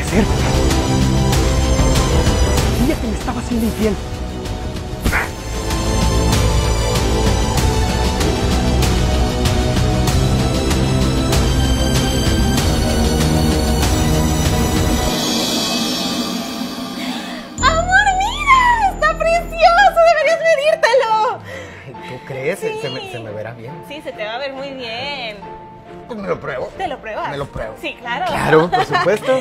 hacer? Ella que me estaba haciendo infiel. ¡Amor, mira! ¡Está precioso! ¡Deberías medírtelo! ¿Tú crees? Sí. ¿Se me verá bien? Sí, se te va a ver muy bien. Pues me lo pruebo. ¿Te lo pruebas? Me lo pruebo. Sí, claro. Claro, por supuesto.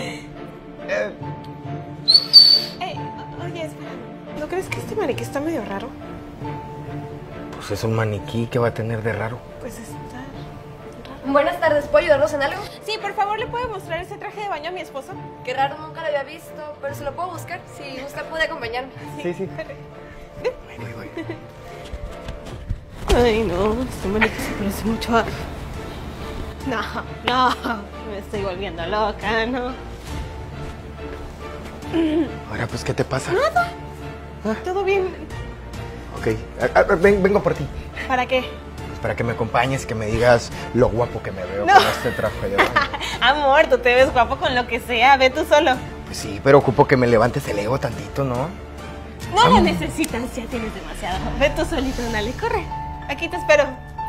Oye, espera. ¿No crees que este maniquí está medio raro? Pues es un maniquí, ¿qué va a tener de raro? Pues está raro. Buenas tardes, ¿puedo ayudarlos en algo? Sí, por favor, ¿le puede mostrar ese traje de baño a mi esposo? Qué raro, nunca lo había visto, pero se lo puedo buscar. Si usted puede acompañarme. Sí. Voy. Ay, no, este maniquí se parece mucho a... No, me estoy volviendo loca, ¿no? Ahora, pues, ¿qué te pasa? Nada. ¿Todo bien? Ok, vengo por ti. ¿Para qué? Pues para que me acompañes, que me digas lo guapo que me veo No. con este traje de baño. Amor, tú te ves guapo con lo que sea, ve tú solo. Pues sí, pero ocupo que me levantes el ego tantito, ¿no? No lo necesitas, ya tienes demasiado. Ve tú solito, dale, corre. Aquí te espero.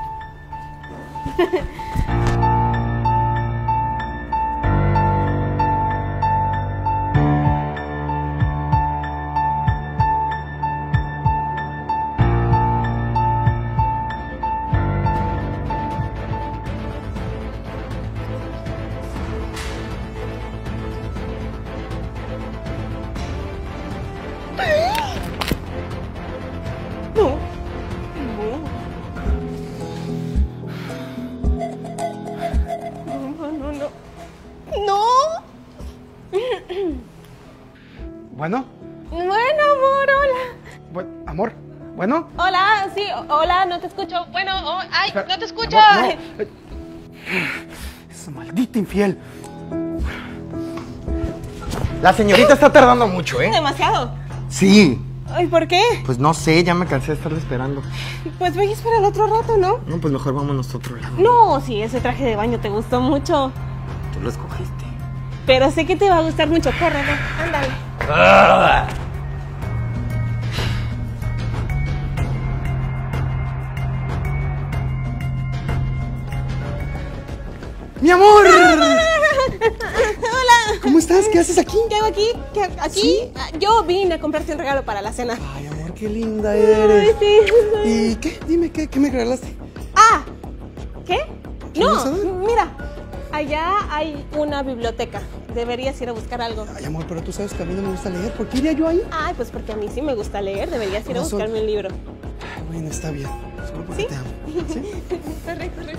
No. Bueno, Bueno, amor, hola. amor, bueno. Hola, sí, hola, no te escucho. Bueno, ay, Espera, no te escucho. amor, no. Esa maldita infiel. La señorita está tardando mucho, ¿eh? Demasiado. Sí. Ay, ¿por qué? Pues no sé, ya me cansé de estarle esperando. Pues voy a esperar otro rato, ¿no? No, pues mejor vámonos a otro lado. No, sí, ese traje de baño te gustó mucho. Tú lo escogiste. Pero sé que te va a gustar mucho. Corre, ve, ándale. ¡Mi amor! Hola. ¿Cómo estás? ¿Qué haces aquí? ¿Qué hago aquí? ¿Qué, aquí? ¿Sí? Yo vine a comprarte un regalo para la cena. Ay, amor, qué linda eres. Ay, sí. ¿Y qué? Dime, ¿qué me regalaste? Ah, ¿qué? ¿Qué No, vas a ver? mira, allá hay una biblioteca. Deberías ir a buscar algo. Ay, amor, pero tú sabes que a mí no me gusta leer. ¿Por qué iría yo ahí? Ay, pues porque a mí sí me gusta leer. Deberías ir a Corazón. buscarme un libro. Ay, bueno, está bien. Solo porque ¿Sí? te amo. ¿Sí? Corre, corre, corre.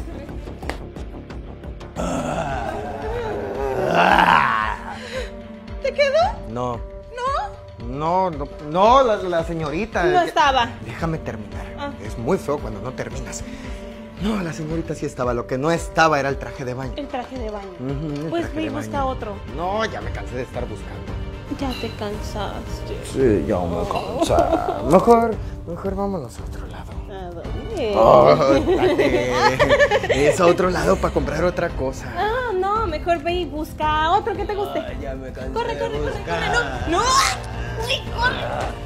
¿Te quedó? No. ¿No? No, la señorita. No estaba. Déjame terminar. Ah. Es muy feo cuando no terminas. No, la señorita sí estaba. Lo que no estaba era el traje de baño. El traje de baño. Ujú, el Pues traje ve y de busca baño. otro. No, ya me cansé de estar buscando. Ya te cansaste. Sí, ya me cansé. Mejor vámonos a otro lado. ¿A dónde? Oh, espérate. Es a otro lado para comprar otra cosa. Ah, no, mejor ve y busca otro que te guste. Ay, ya me cansé Corre, de corre, corre, buscar. corre, no. ¡No! ¡Uy, corre!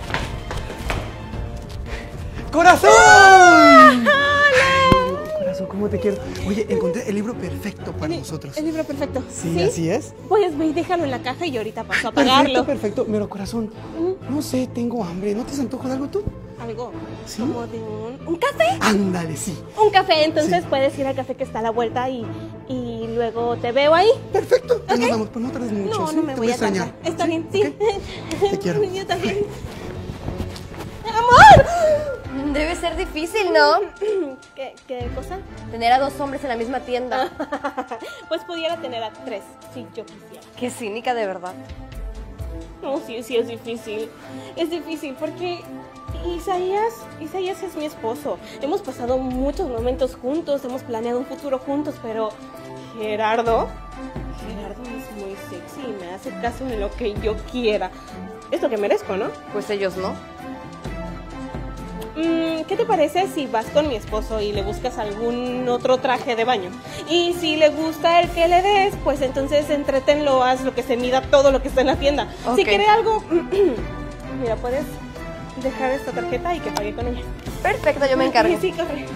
¡Corazón! ¡Hola! Corazón, ¿cómo te quiero? Oye, encontré el libro perfecto para nosotros. El libro perfecto. Sí, así es. Pues ve y déjalo en la caja y ahorita paso a Perfecto, pagarlo. perfecto. Pero corazón, no sé, tengo hambre. ¿No te se antoja de algo tú? Algo ¿Sí? como de un café. Ándale, sí. Un café, entonces Sí. puedes ir al café que está a la vuelta y luego te veo ahí. Perfecto. Pues Ok. nos vamos, pues no tardes mucho. No, ¿sí? no me Te voy a extrañar. tardar. Está bien, sí. Ok. Te quiero. Yo también. ¡Amor! Debe ser difícil, ¿no? ¿Qué cosa? Tener a dos hombres en la misma tienda. Pues pudiera tener a 3, si yo quisiera. Qué cínica, de verdad. No, sí, es difícil. Es difícil porque Isaías es mi esposo. Hemos pasado muchos momentos juntos, hemos planeado un futuro juntos, pero Gerardo es muy sexy y me hace caso en lo que yo quiera. Es lo que merezco, ¿no? Pues ellos no. ¿qué te parece si vas con mi esposo y le buscas algún otro traje de baño? Y si le gusta el que le des, pues entonces entretenlo, haz lo que se mida todo lo que está en la tienda. Ok. Si quiere algo, mira, puedes dejar esta tarjeta y que pague con ella. Perfecto, yo me encargo. Sí, corre.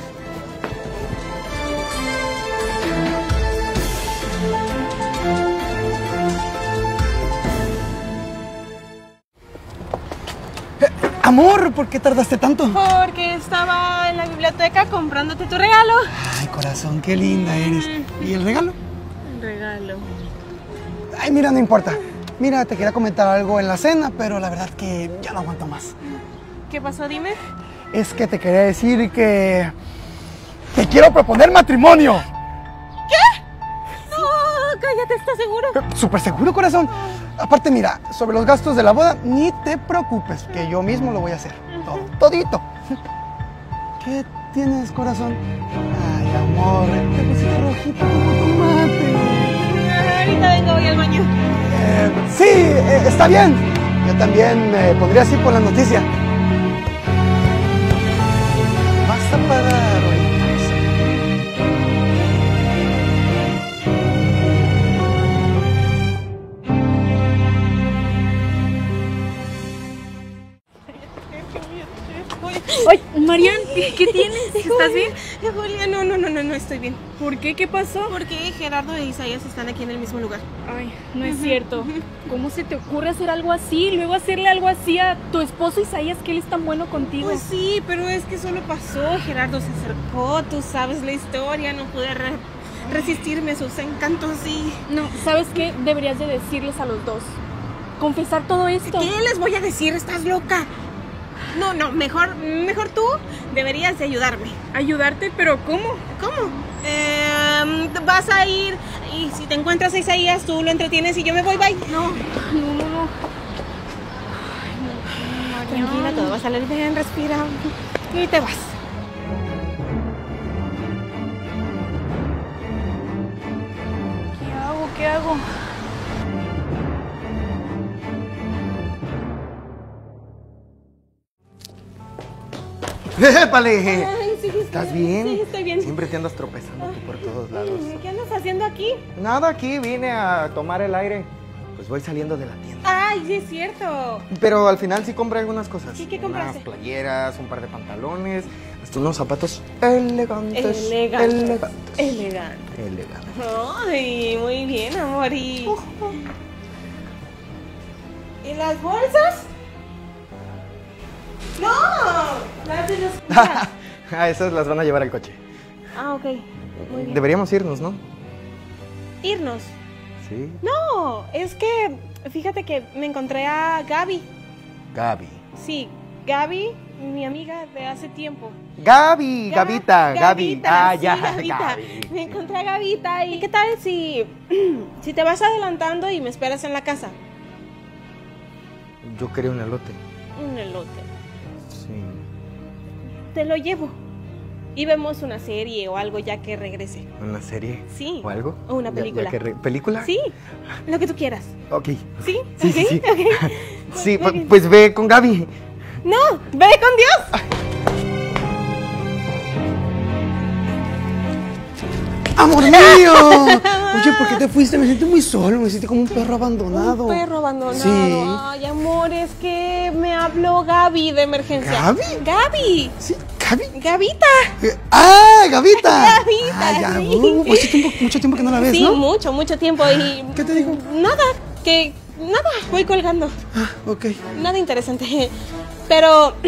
Amor, ¿por qué tardaste tanto? Porque estaba en la biblioteca comprándote tu regalo. Ay, corazón, qué linda eres. ¿Y el regalo? Un regalo. Ay, mira, no importa. Mira, te quería comentar algo en la cena, pero la verdad que ya no aguanto más. ¿Qué pasó? Dime. Es que te quería decir que te quiero proponer matrimonio. No, cállate, ¿estás seguro? Súper seguro, corazón. Aparte, mira, sobre los gastos de la boda, ni te preocupes, que yo mismo lo voy a hacer. Todo, todito. ¿Qué tienes, corazón? Ay, amor, te pusiste rojita como tomate. Ahorita vengo, voy al baño. Sí, está bien. Yo también me pondría así por la noticia. Vas a pagar hoy. Oye, Marian, ¿qué tienes? ¿Estás bien? Julia, no, estoy bien. ¿Por qué? ¿Qué pasó? Porque Gerardo e Isaías están aquí en el mismo lugar. Ay, no es cierto. ¿Cómo se te ocurre hacer algo así? Luego hacerle algo así a tu esposo Isaías, que él es tan bueno contigo. Pues sí, pero es que solo pasó. Gerardo se acercó, tú sabes la historia, no pude resistirme a sus encantos y... No, ¿sabes qué? Deberías de decirles a los dos. Confesar todo esto. ¿Qué les voy a decir? ¿Estás loca? No, mejor tú deberías de ayudarme. ¿Ayudarte? ¿Pero cómo? ¿Cómo? Vas a ir y si te encuentras a Isaías, tú lo entretienes y yo me voy, bye. No. No. Tranquila, todo va a salir bien, respira. Y te vas. ¿Qué hago? ¡Épale! Ay, sí, ¿Estás bien? Sí, estoy bien. Siempre te andas tropezando tú por todos lados. ¿Qué andas haciendo aquí? Nada, aquí vine a tomar el aire. Pues voy saliendo de la tienda. Ay, sí es cierto. Pero al final sí compré algunas cosas. Sí, ¿qué compraste? Unas playeras, un par de pantalones, hasta unos zapatos elegantes. Elegante. Ay, muy bien, amor. ¿Y las bolsas? ¡No! Las de los... Ah, esas las van a llevar al coche. Ah, ok. Muy bien. Deberíamos irnos, ¿no? ¿Irnos? Sí. No, es que fíjate que me encontré a Gaby. Gaby. Sí, Gaby, mi amiga de hace tiempo. Gaby, Gavita, Gaby. Gavita, Ah, sí, ya, Gavita. Gaby. Me encontré a Gavita. ¿Y qué tal si te vas adelantando y me esperas en la casa? Yo quería un elote. Un elote. Sí. Te lo llevo. Y vemos una serie o algo ya que regrese. ¿Una serie? Sí. ¿O algo? O una película. ¿Película? Sí, lo que tú quieras. Ok. ¿Sí? Sí, ¿Ok? sí, sí. Ok. Sí, Muy bien. pues ve con Gaby. No, ve con Dios. ¡Amor mío! Oye, ¿por qué te fuiste? Me siento muy solo, me siento como un perro abandonado. Un perro abandonado. Sí. Ay, amor, es que me habló Gaby de emergencia. ¿Gaby? Gaby. ¿Sí? ¿Gaby? Gavita. ¡Ah, Gavita! Gavita, Ah, ya, sí. mucho tiempo que no la ves, Sí, ¿no? mucho tiempo y... ¿Qué te dijo? Nada, voy colgando. Ah, ok. Nada interesante. Pero, A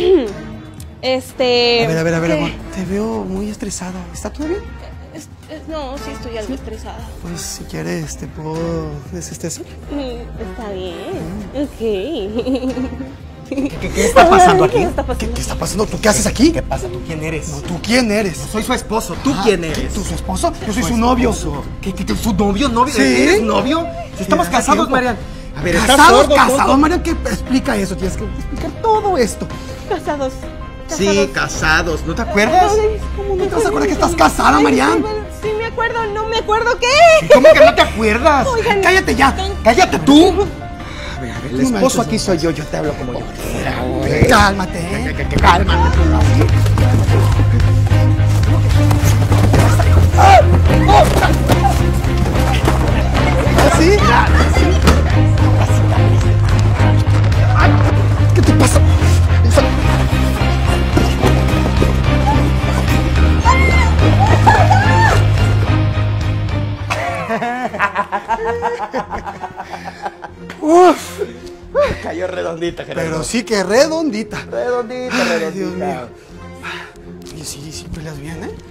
ver, ¿qué? amor. Te veo muy estresada. ¿Está todo bien? No, sí estoy algo estresada. Pues si quieres, te puedo desestresar. Está bien. Ok. ¿Qué está pasando aquí? ¿Qué está pasando? ¿Qué está pasando? ¿Tú qué haces aquí? ¿Qué pasa? ¿Tú quién eres? No, ¿tú quién eres? Soy su esposo. ¿Tú quién eres? ¿Tú su esposo? Yo soy su novio. ¿Qué, su novio? ¿Novio? ¿Sí? ¿Eres novio? Si estamos Hace casados, tiempo. Marian. A ver, ¿estás ¿Casados? sordo, ¿Casados, tonto? Marian? ¿Qué explica eso? Tienes que explicar todo esto. Casados. Sí, casados. ¿No te acuerdas? ¿Cómo ¿No te vas a acordar que estás casada, Marian? Sí me acuerdo, no me acuerdo qué. ¿Cómo que no te acuerdas? Oigan. ¡Cállate ya! ¡Cállate tú! A ver, El esposo aquí soy yo te hablo como yo quiera, güey. Cálmate, ¿eh? Cálmate. ¿Así? ¿Qué te pasa? Uf, Cayó redondita, Gerardo. pero sí que redondita. Redondita, Ay, redondita. Dios mío. Oye, sí peleas bien, ¿eh?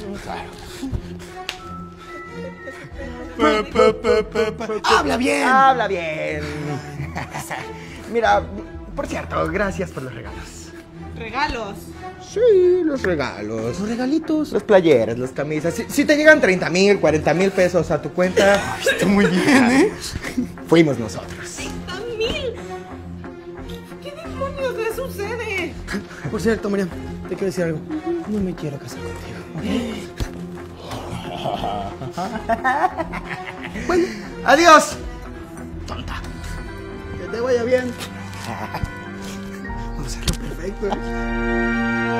Claro. ¡Habla bien! Habla bien. Mira, por cierto, gracias por los regalos. Regalos. Sí, los regalos. Los regalitos. Los playeras, las camisas. Si te llegan 30,000, 40,000 pesos a tu cuenta, Está muy bien, ¿eh? fuimos nosotros. ¡30,000! ¿Qué demonios le sucede? Por cierto, Mariam, te quiero decir algo. No me quiero casar contigo. Bueno, adiós. Tonta. Que te vaya bien. Vamos a hacerlo perfecto, ¿eh?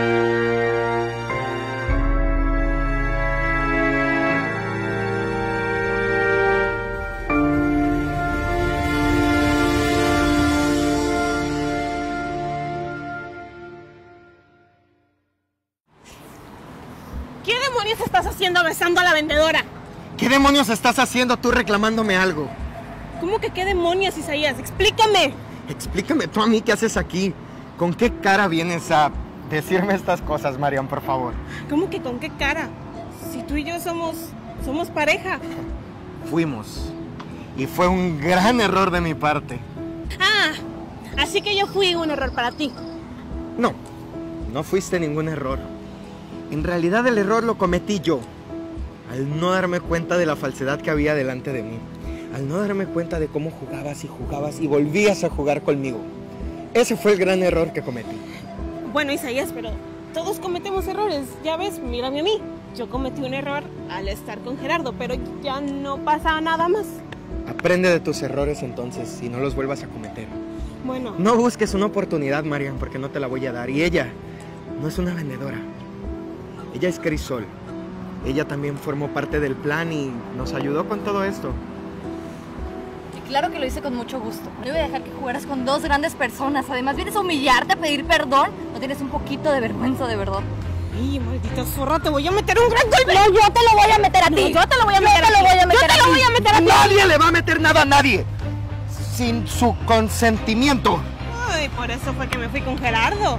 ¿Qué demonios estás haciendo besando a la vendedora? ¿Qué demonios estás haciendo tú reclamándome algo? ¿Cómo que qué demonios, Isaías? Explícame. Explícame tú a mí qué haces aquí. ¿Con qué cara vienes a decirme estas cosas, Mariam, por favor? ¿Cómo que con qué cara? Si tú y yo somos pareja. Fuimos. Y fue un gran error de mi parte. Ah, así que yo fui un error para ti. No, no fuiste ningún error. En realidad el error lo cometí yo. Al no darme cuenta de la falsedad que había delante de mí. Al no darme cuenta de cómo jugabas y volvías a jugar conmigo. Ese fue el gran error que cometí. Bueno, Isaías, pero todos cometemos errores. Ya ves, mírame a mí. Yo cometí un error al estar con Gerardo, pero ya no pasa nada más. Aprende de tus errores entonces y no los vuelvas a cometer. Bueno, No busques una oportunidad, Mariam, porque no te la voy a dar. Y ella no es una vendedora. Ella es Crisol. Ella también formó parte del plan y nos ayudó con todo esto. Y claro que lo hice con mucho gusto. No iba a dejar que jugaras con dos grandes personas. Además, vienes a humillarte, a pedir perdón. No tienes un poquito de vergüenza, de verdad. ay, maldita zorra, te voy a meter un gran golpe. No, yo te lo voy a meter a ti. No, yo te lo voy a meter a ti. Yo te lo voy a meter Yo te a lo ti. voy a meter a ti. Nadie le va a meter nada a nadie sin su consentimiento. Ay, por eso fue que me fui con Gerardo.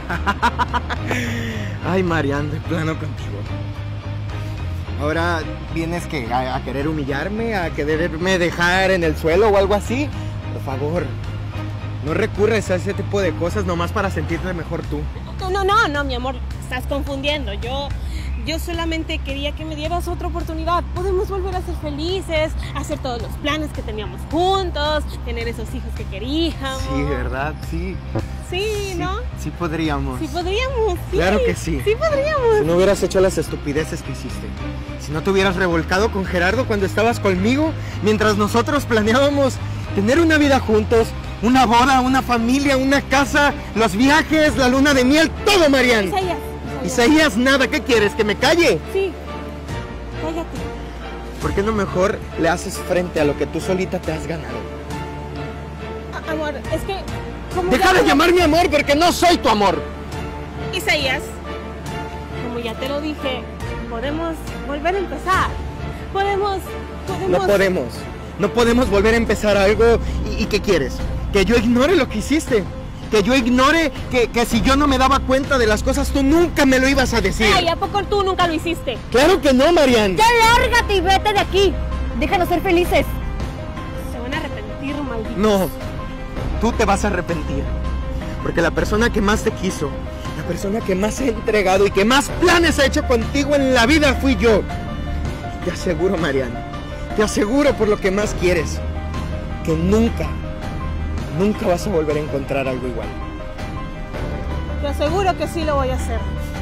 Ay, Mariam, de plano contigo. Ahora vienes que a querer humillarme, a quererme dejar en el suelo o algo así. Por favor, no recurres a ese tipo de cosas nomás para sentirte mejor tú. No, mi amor, estás confundiendo. Yo solamente quería que me dieras otra oportunidad. Podemos volver a ser felices, hacer todos los planes que teníamos juntos, tener esos hijos que queríamos. Sí, ¿verdad? Sí. Sí, ¿no? Sí podríamos. Sí podríamos, sí. Claro que sí. Sí podríamos. Si no hubieras hecho las estupideces que hiciste, si no te hubieras revolcado con Gerardo cuando estabas conmigo, mientras nosotros planeábamos tener una vida juntos, una boda, una familia, una casa, los viajes, la luna de miel, todo, Mariam. Isaías, nada, ¿qué quieres? ¿Que me calle? Sí, cállate. ¿Por qué no mejor le haces frente a lo que tú solita te has ganado? Amor, es que... como Deja ya- de llamarme amor porque no soy tu amor. Isaías, como ya te lo dije, podemos volver a empezar. No podemos volver a empezar algo. ¿Y qué quieres? ¿Que yo ignore lo que hiciste? ¿Que yo ignore que si yo no me daba cuenta de las cosas tú nunca me lo ibas a decir? Ay, ¿a poco tú nunca lo hiciste? ¡Claro que no, Mariam! Ya lárgate y vete de aquí. Déjanos ser felices. Se van a arrepentir, malditos. No, tú te vas a arrepentir. Porque la persona que más te quiso, la persona que más se ha entregado y que más planes ha hecho contigo en la vida fui yo. Te aseguro, Mariam, te aseguro por lo que más quieres, que nunca vas a volver a encontrar algo igual. Te aseguro que sí lo voy a hacer.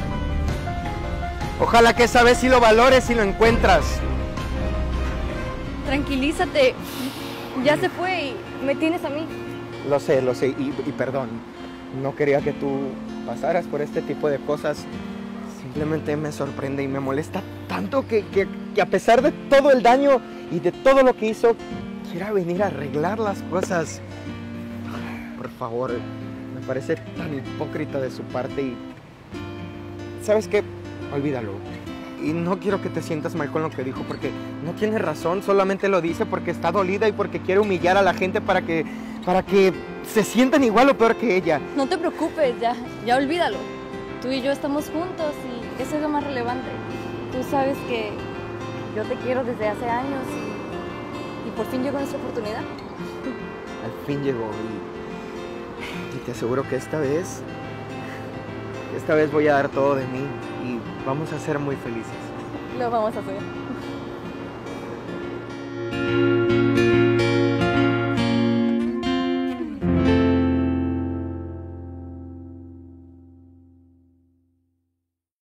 Ojalá que esa vez sí lo valores y lo encuentras. Tranquilízate. Ya se fue y me tienes a mí. Lo sé, y perdón. No quería que tú pasaras por este tipo de cosas. Simplemente me sorprende y me molesta tanto que a pesar de todo el daño y de todo lo que hizo, quiera venir a arreglar las cosas. Por favor, me parece tan hipócrita de su parte y... ¿Sabes qué? Olvídalo. Y no quiero que te sientas mal con lo que dijo porque no tiene razón, solamente lo dice porque está dolida y porque quiere humillar a la gente para que se sientan igual o peor que ella. No te preocupes, ya olvídalo. Tú y yo estamos juntos y eso es lo más relevante. Tú sabes que yo te quiero desde hace años y por fin llegó nuestra oportunidad. Al fin llegó y te aseguro que esta vez voy a dar todo de mí y vamos a ser muy felices. Lo vamos a hacer.